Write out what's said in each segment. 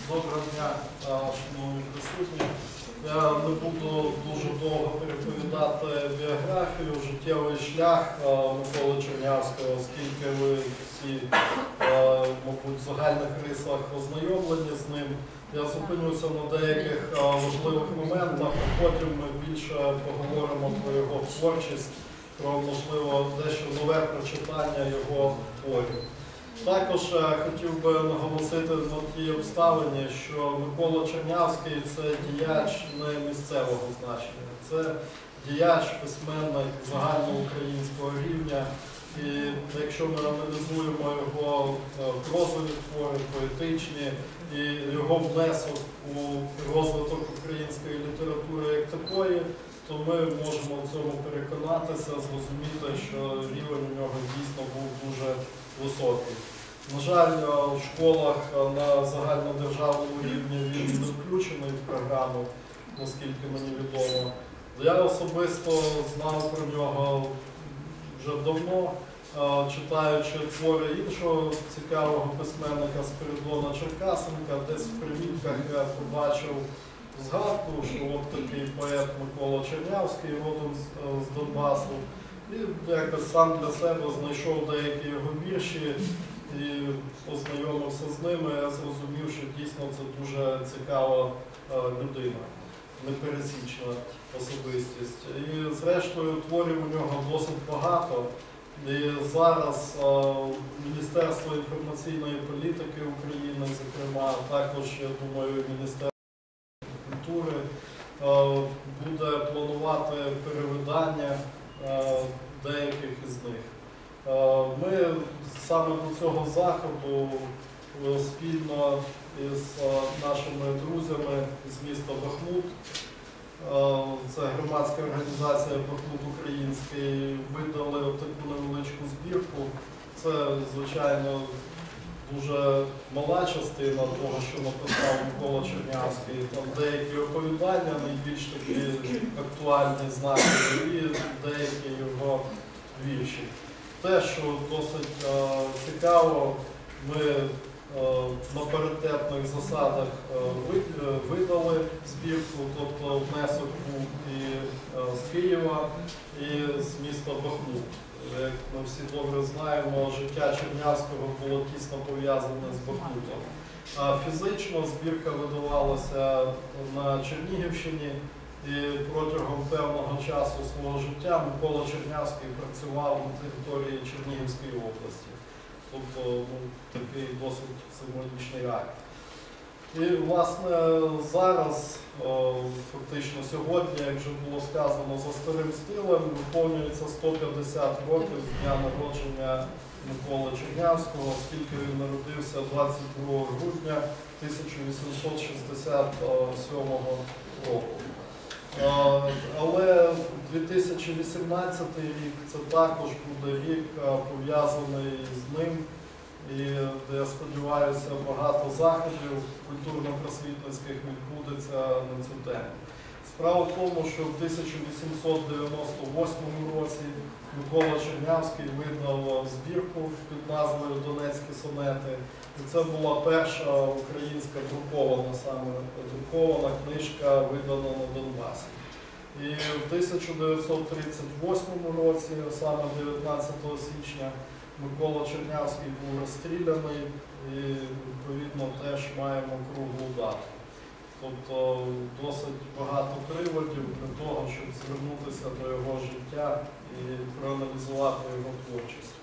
Доброго дня, шановні присутні. Я не буду дуже довго переповідати біографію, життєвий шлях Миколи Чернявського, оскільки ви всі, мабуть, в загальних рисах ознайомлені з ним. Я зупинюся на деяких важливих моментах, а потім ми більше поговоримо про його творчість, про, можливо, дещо нове прочитання його творів. Також хотів би наголосити на тій обставині, що Микола Чернявський – це діяч не місцевого значення, це діяч, письменник загальноукраїнського рівня. І якщо ми аналізуємо його прозові твори, поетичні і його внесок у розвиток української літератури як такої, то ми можемо в цьому переконатися, зрозуміти, що рівень у нього дійсно був дуже високий. На жаль, в школах на загальнодержавному рівні він не включений в програму, наскільки мені відомо. Я особисто знав про нього вже давно, читаючи твори іншого цікавого письменника Спиридона Черкасенка, десь в примітках я побачив згадку, що от такий поет Микола Чернявський, родом з Донбасу, і якось сам для себе знайшов деякі його вірші і познайомився з ними. Я зрозумів, що дійсно це дуже цікава людина, непересічна особистість. І зрештою творів у нього досить багато. І зараз Міністерство інформаційної політики України, зокрема, також, я думаю, Міністерство культури буде планувати перевидання деяких із них. Ми саме до цього заходу спільно із нашими друзями з міста Бахмут, це громадська організація Бахмут Український, видали таку невеличку збірку. Це, звичайно, дуже мала частина того, що написав Микола Чернявський. Там деякі оповідання, найбільш такі актуальні, знакові, і деякі його вірші. Те, що досить цікаво, ми на паритетних засадах видали збірку, тобто внесок був і з Києва, і з міста Бахмут. Як ми всі добре знаємо, життя Чернявського було тісно пов'язане з Бахмутом. А фізично збірка видавалася на Чернігівщині, і протягом певного часу свого життя Микола Чернявський працював на території Чернігівської області. Тобто такий досить символічний акт. І, власне, зараз, фактично сьогодні, як вже було сказано, за старим стилем, виповнюється 150 років з дня народження Миколи Чернявського, оскільки він народився 22 грудня 1867 року. Але 2018 рік – це також буде рік, пов'язаний з ним, і я сподіваюся, багато заходів культурно-просвітницьких відбудеться на цю тему. Справа в тому, що в 1898 році Микола Чернявський видав збірку під назвою «Донецькі сонети». І це була перша українська друкована книжка, видана на Донбасі. І в 1938 році, саме 19 січня, Микола Чернявський був розстріляний і, відповідно, теж маємо круглу дату. Тобто досить багато приводів для того, щоб звернутися до його життя і проаналізувати його творчість.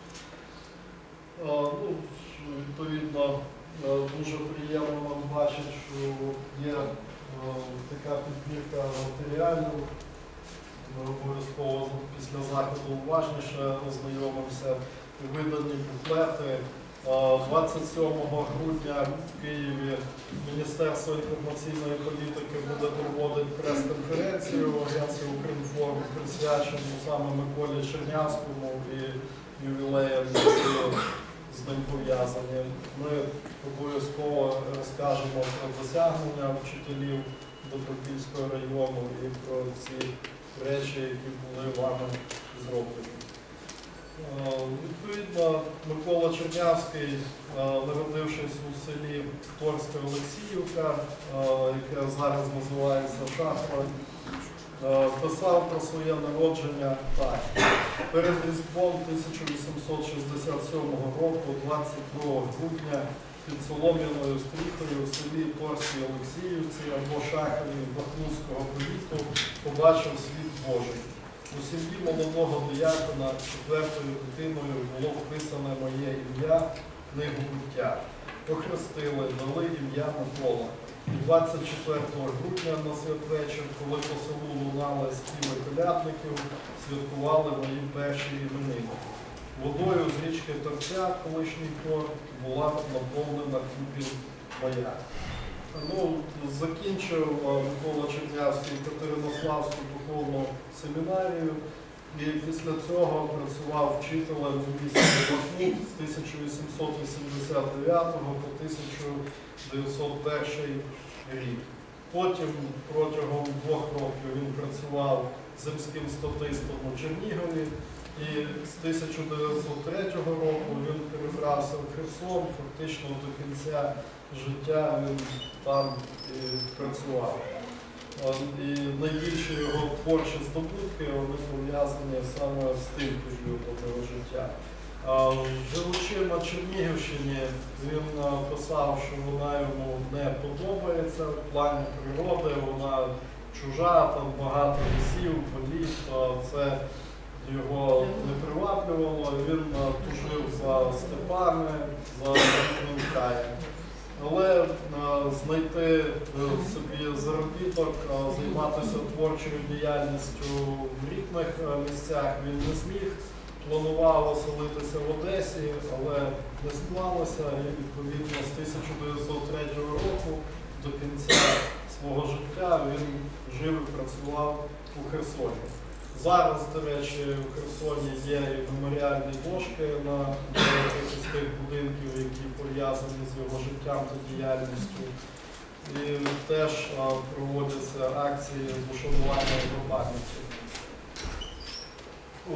Відповідно, дуже приємно нам бачити, що є така підбірка матеріалів. Ми обов'язково після заходу уважніше ознайомимося. Видані буклети. 27 грудня в Києві Міністерство інформаційної політики буде проводити прес-конференцію в агенції «Укрінформ», присвячену саме Миколі Чернявському і ювілеям, які з ним пов'язані. Ми обов'язково розкажемо про досягнення вчителів Добропільського району і про ці речі, які були вами зроблені. Відповідно, Микола Чернявський, народившись у селі Торська Олексіївка, яке зараз називається Шахова, писав про своє народження так. Перед Різдвом 1867 року, 22 грудня, під солом'яною стріхою в селі Торській Олексіївці або Шахові Бахмутського повіту побачив світ Божий. У сім'ї молодого диякона четвертою дитиною було вписане моє ім'я в книгу буття. Похрестили, дали ім'я Микола. 24 грудня на святвечір, коли по селу лунали співи колядників, святкували мої перші іменини. Водою з річки Торця, колишній тор, була наповнена купіль моя. Закінчив Микола Чернявський Катеринославську духовну семінарію і після цього працював вчителем у місті Бахмут з 1889 по 1901 рік. Потім протягом 2 років він працював земським статистом у Чернігові і з 1903 року він перебрався в Херсон, фактично до кінця життя він там і працював. І найбільші його творчі здобутки вони пов'язані саме з тим періодом його життя. Живучи на Чернігівщині, він писав, що вона йому не подобається в плані природи, вона чужа, там багато лісів, полів, це його не приваблювало, він тужив за степами, за рідним краєм. Але знайти собі заробіток, займатися творчою діяльністю в рідних місцях він не зміг. Планував оселитися в Одесі, але не склалося і відповідно з 1903 року до кінця свого життя він жив і працював у Херсоні. Зараз, до речі, у Херсоні є і меморіальні дошки на деяких із тих будинків, які пов'язані з його життям та діяльністю. І теж проводяться акції з ушанування його пам'яті. У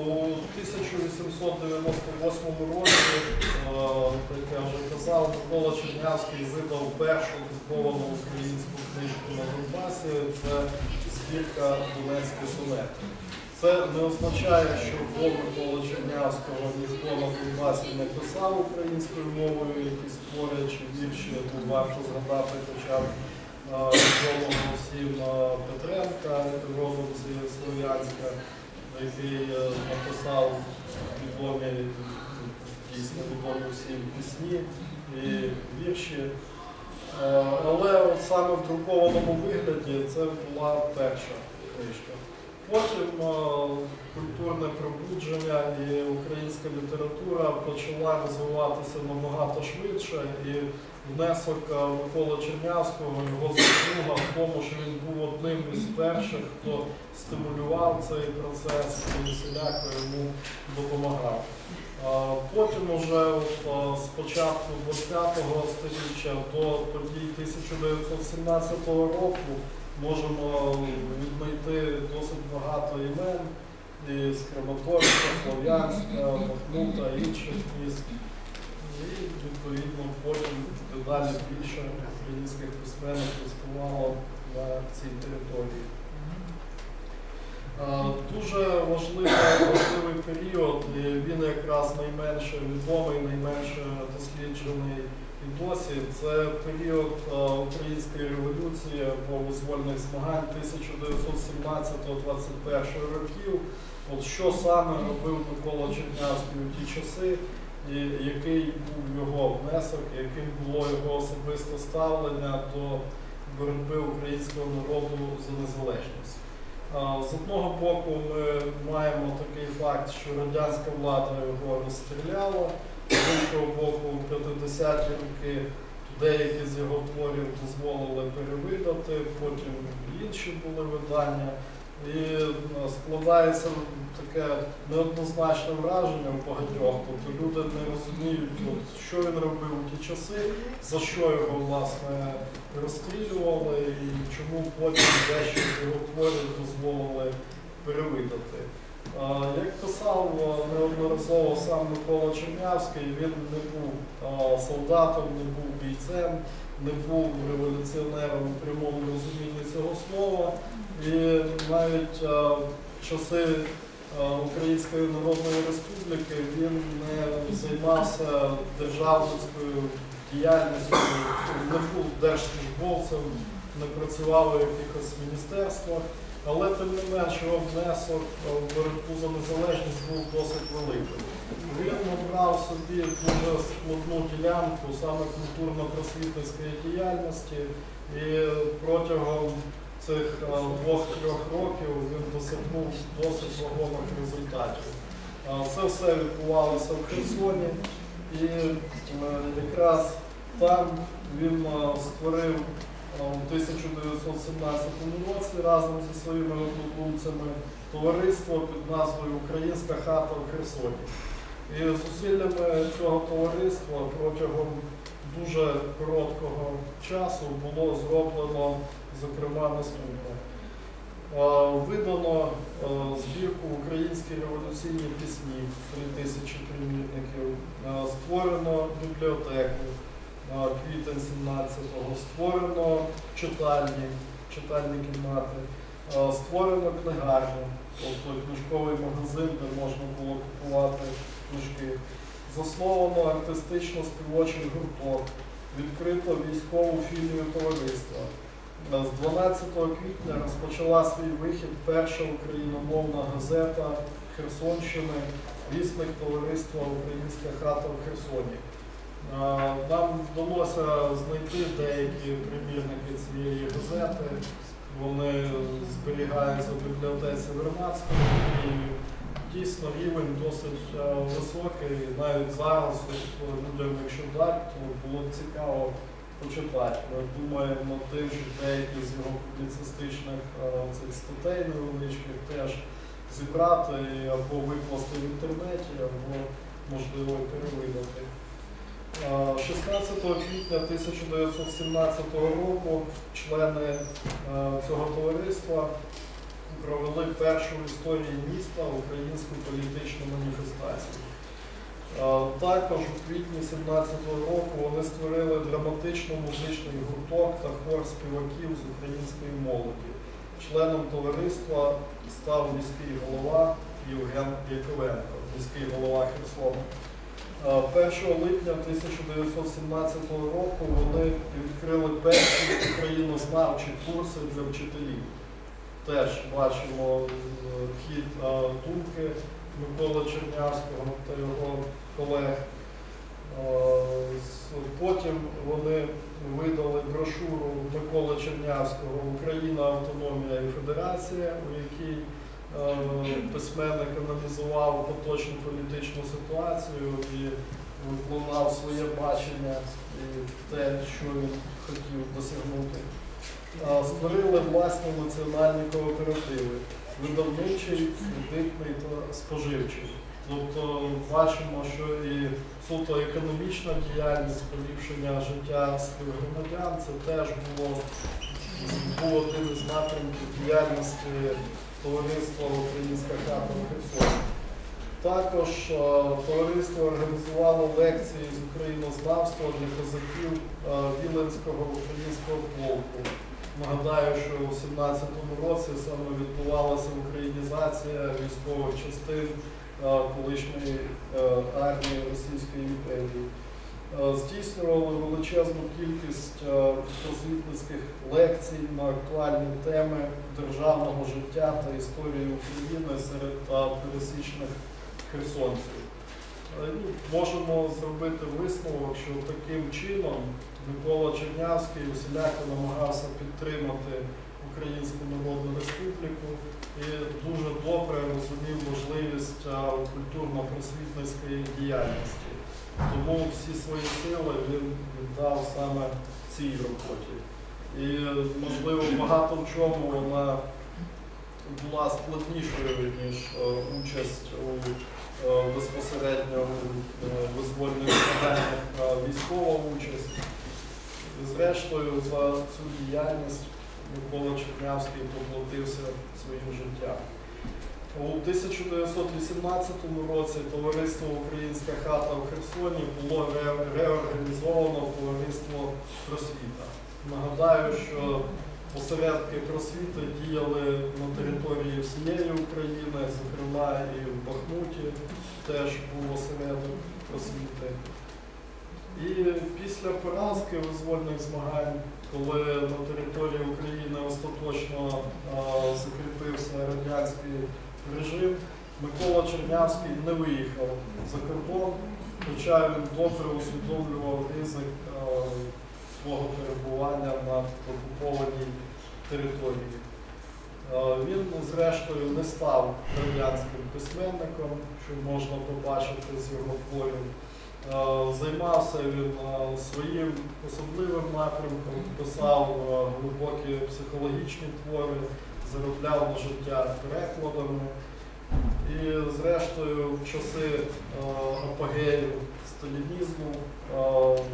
1898 році, як я вже казав, Микола Чернявський видав першу друковану українську книжку на Донбасі – це збірка «Донецькі сонети». Це не означає, що до Миколи Чернявського ніхто на Донбасі не писав українською мовою якісь твори чи вірші. Тут варто згадати хоча б відомого всім Петренка, родом зі Слов'янська, який написав відомі, дійсно відомі всім пісні і вірші. Але от саме в друкованому вигляді це була перша книжка. Потім культурне пробудження і українська література почала розвиватися набагато швидше, і внесок Миколи Чернявського, його заслуга в тому, що він був одним із перших, хто стимулював цей процес і всіляко йому допомагав. Потім уже з початку ХХ століття до подій 1917 року можемо віднайти досить багато імен із Краматорська, Слов'янська, Бахмута, інших міст. І, відповідно, потім дедалі більше українських письменників ставало на цій території. Дуже важливий період, і він якраз найменше відомий, найменше досліджений і досі. Це період Української революції або визвольних змагань 1917-21 років. От що саме робив Микола Чернявський у ті часи, і який був його внесок, яким було його особисте ставлення до боротьби українського народу за незалежність. З одного боку ми маємо такий факт, що радянська влада його розстріляла, з іншого боку в 50-ті роки деякі з його творів дозволили перевидати, потім інші були видання. І складається таке неоднозначне враження у багатьох. Тобто люди не розуміють, що він робив у ті часи, за що його, власне, розстрілювали і чому потім дещо з його творів дозволили перевидати. Як писав неодноразово сам Микола Чернявський, він не був солдатом, не був бійцем, не був революціонером у прямому розумінні цього слова. І навіть в часи Української Народної Республіки він не займався державницькою діяльністю, не був держслужбовцем, не працював у якихось міністерствах, але тим не менш його внесок в боротьбу за незалежність був досить великим. Він обрав собі дуже складну ділянку саме культурно-просвітницької діяльності, і протягом цих 2-3 років він досягнув досить вагомих результатів. Це все відбувалося в Херсоні, і якраз там він створив у 1917 році разом зі своїми однодумцями товариство під назвою «Українська хата в Херсоні». І зусиллями цього товариства протягом дуже короткого часу було зроблено, зокрема, наступне. Видано збірку «Українські революційні пісні», 3000 примірників, створено бібліотеку, квітень 17-го, створено читальні кімнати, створено книгарню, тобто книжковий магазин, де можна було купувати книжки. Засновано артистично-співочий гурток, відкрито військову філію товариства. З 12 квітня розпочала свій вихід перша україномовна газета Херсонщини «Вісник товариства Українська хата в Херсоні». Нам вдалося знайти деякі примірники цієї газети. Вони зберігаються в бібліотеці Вернадського. І дійсно рівень досить високий. Навіть зараз людям, якщо дати, то було б цікаво почитати. Ми думаємо над тим, що деякі з його публіцистичних цих статей невеличких теж зібрати або викласти в інтернеті, або, можливо, перевидати. 16 квітня 1917 року члени цього товариства провели першу в історії міста українську політичну маніфестацію. Також у квітні 2017 року вони створили драматично-музичний гурток та хор співаків з української молоді. Членом товариства став міський голова Євген Яковенко, міський голова Херсона. 1 липня 1917 року вони відкрили перші українознавчі курси для вчителів. Теж бачимо хід думки Миколи Чернявського та його колег. Потім вони видали брошуру Миколи Чернявського «Україна, автономія і федерація», у якій письменник аналізував поточну політичну ситуацію і викладав своє бачення і те, що він хотів досягнути. Створили власні національні кооперативи – видавничий, кредитний та споживчий. Тобто бачимо, що і суто економічна діяльність, поліпшення життя співгромадян – це теж був один із напрямків діяльності товариства «Українська хата в Херсоні». Також товариство організувало лекції з українознавства для козаків Віленського українського полку. Нагадаю, що у 2017 році саме відбувалася українізація військових частин колишньої армії Російської імперії. Здійснювали величезну кількість просвітницьких лекцій на актуальні теми державного життя та історії України серед пересічних херсонців. Можемо зробити висновок, що таким чином Микола Чернявський усіляко намагався підтримати Українську Народну Республіку і дуже добре розумів можливість культурно-просвітницької діяльності. Тому всі свої сили він віддав саме цій роботі. І, можливо, багато в чому вона була складнішою, ніж участь у безпосередньо визвольних змаганнях, військова участь. Зрештою, за цю діяльність Микола Чернявський поплатився своїм життям. У 1918 році товариство «Українська хата» в Херсоні було реорганізовано в товариство «Просвіта». Нагадаю, що осередки просвіти діяли на території всієї України, зокрема і в Бахмуті теж був осередок просвіти. І після поразки визвольних змагань, коли на території України остаточно закріпився радянський режим, Микола Чернявський не виїхав за кордон, хоча він добре усвідомлював ризик свого перебування на окупованій території. Він, зрештою, не став радянським письменником, що можна побачити з його творів. Займався він своїм особливим напрямком, писав глибокі психологічні твори, заробляв на життя перекладами. І, зрештою, в часи апогею сталінізму в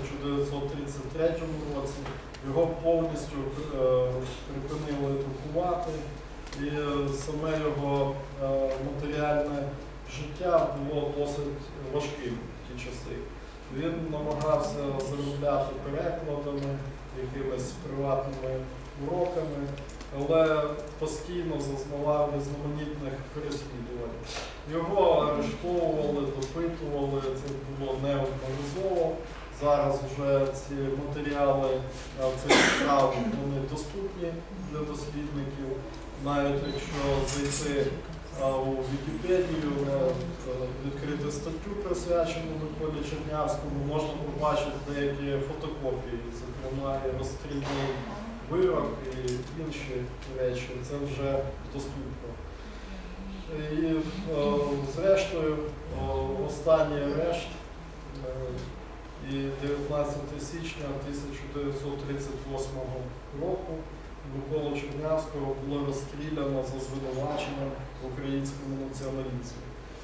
1933 році його повністю припинили друкувати, і саме його матеріальне життя було досить важким в ті часи. Він намагався заробляти перекладами, якимись приватними уроками, але постійно зазнавав різноманітних переслідувань. Його арештовували, допитували, це було неодноразово. Зараз вже ці матеріали цих справ вони доступні для дослідників. Навіть якщо зайти у Вікіпедію, відкрити статтю, присвячену Миколі Чернявському, можна побачити деякі фотокопії, зокрема і розстрільний вирок і інші речі. Це вже доступно. І, зрештою, останній арешт і 19 січня 1938 року Миколу Чернявського було розстріляно за звинуваченням в українському націоналізмі.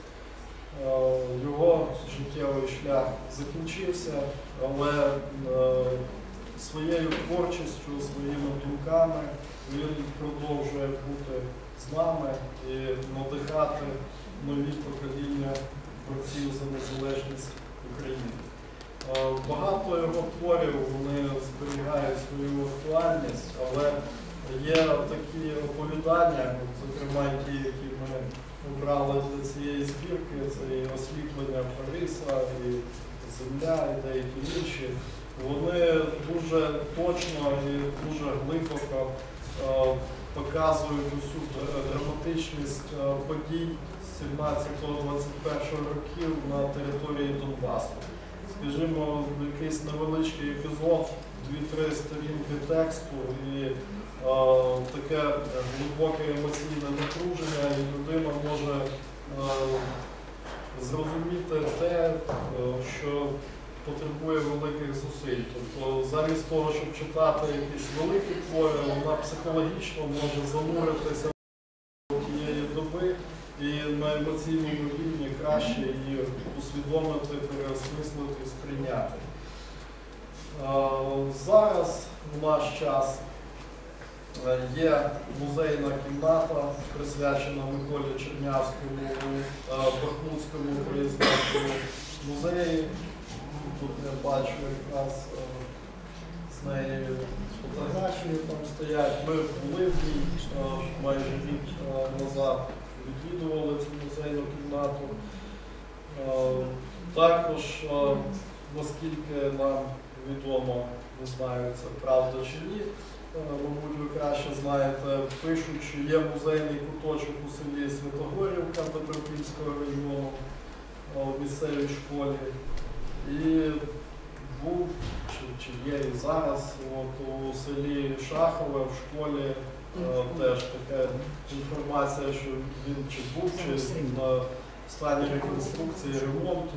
Його життєвий шлях закінчився, але своєю творчістю, своїми думками він продовжує бути з нами і надихати нові покоління борців за незалежність України. Багато його творів вони зберігають свою актуальність, але є такі оповідання, зокрема ті, які ми обрали для цієї збірки, це і «Освітлення Париса», і «Земля», і деякі інші. Вони дуже точно і дуже глибоко показують усю драматичність подій 17-21 років на території Донбасу. Скажімо, якийсь невеличкий епізод, 2-3 сторінки тексту і таке глибоке емоційне напруження, і людина може зрозуміти те, що потребує великих зусиль. Тобто замість того, щоб читати якісь великі твори, вона психологічно може зануритися в тієї доби і на емоційному рівні краще її усвідомити, переосмислити, сприйняти. Зараз, в наш час, є музейна кімната, присвячена Миколі Чернявському у Бахмутському краєзнавчому музеї. Тут я бачу якраз з неї фотографії там стоять. Ми були в ній майже рік назад, відвідували цю музейну кімнату. Також, наскільки нам відомо, не знаю, це правда чи ні, мабуть, ви краще знаєте, пишуть, що є музейний куточок у селі Святогорівка Добропільського району в місцевій школі. І був, чи є і зараз, у селі Шахове в школі теж така інформація, що він чи був, чи на стані реконструкції, ремонту.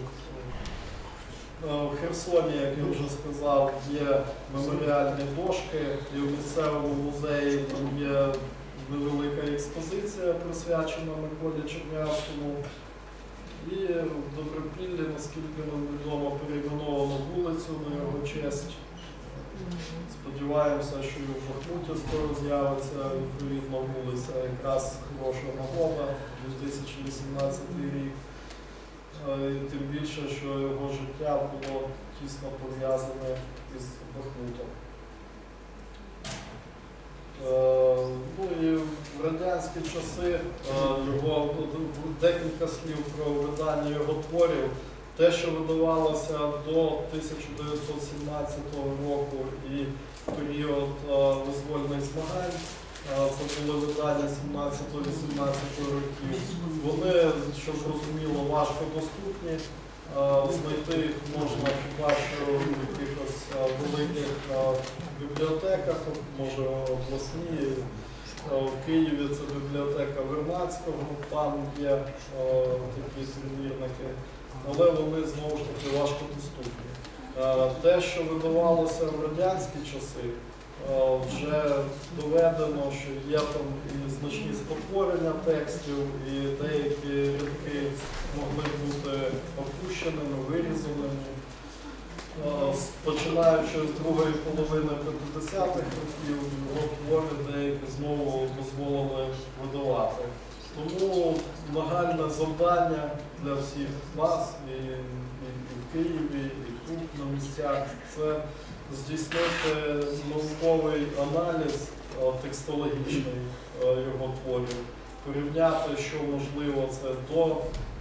В Херсоні, як я вже сказав, є меморіальні дошки, і в місцевому музеї там є невелика експозиція, присвячена Миколі Чернявському. І в Добропіллі, наскільки нам відомо, перейменовано вулицю на його честь. Сподіваємося, що і в Бахмуті скоро з'явиться відповідно вулиця, якраз хороша нагода, 2018 рік. Тим більше, що його життя було тісно пов'язане із Бахмутом. Ну і в радянські часи його, декілька слів про видання його творів. Те, що видавалося до 1917 року і період визвольних змагань, це були видання 17-18 років, вони, щоб зрозуміло, важко доступні. Знайти їх можна хіба що в якихось великих бібліотеках, може обласній. В Києві це бібліотека Вернадського, там є такі примірники, але вони знову ж таки важко доступні. Те, що видавалося в радянські часи, вже доведено, що є там і значні спотворення текстів, і деякі рядки могли бути опущеними, вирізаними. Починаючи з другої половини 50-х років, його твори деякі знову дозволили видавати. Тому нагальне завдання для всіх нас, і в Києві, і тут на місцях, це здійснити науковий аналіз текстологічний його творів, порівняти, що можливо це до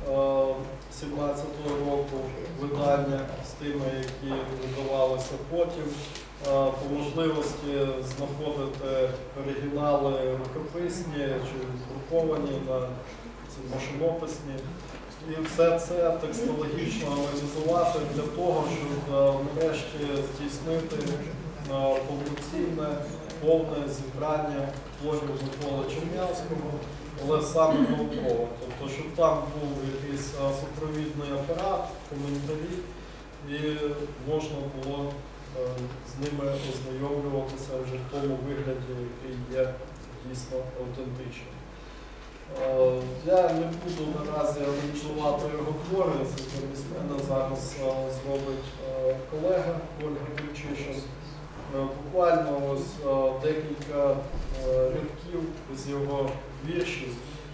17-го року видання з тими, які видавалися потім, по можливості знаходити оригінали рукописні чи друковані, машинописні. І все це текстологічно аналізувати для того, щоб нарешті здійснити повноцінне, повне зібрання творів Миколи Чернявського, але саме науково. Тобто, щоб там був якийсь супровідний апарат, коментарі, і можна було з ними ознайомлюватися вже в тому вигляді, який є дійсно автентичним. Я не буду наразі аналізувати його твори, це замість мене зараз зробить колега Ольга Гречишин. Буквально ось декілька рядків з його віршів.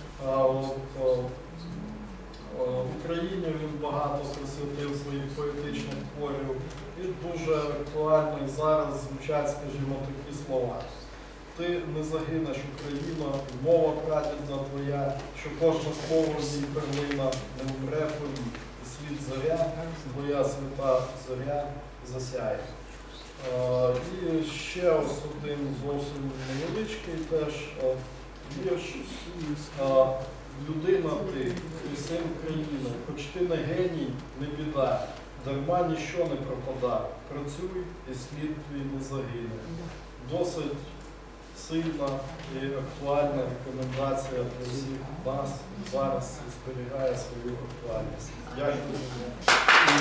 В Україні він багато присвятив своїх поетичних творів і дуже актуально і зараз звучать, скажімо, такі слова. Ти не загинеш, Україна, мова прадідна твоя, що кожне слово в ній перлина не вмре повік. І світ зоря, твоя свята зоря засяє. І ще ось один зовсім невеличкий теж вірш. Людина ти син країни, хоч ти не геній, не біда, дарма ніщо не пропада, працюй і слід твій не загине. Досить сильна і актуальна рекомендація для всіх нас зараз зберігає свою актуальність. Дякую.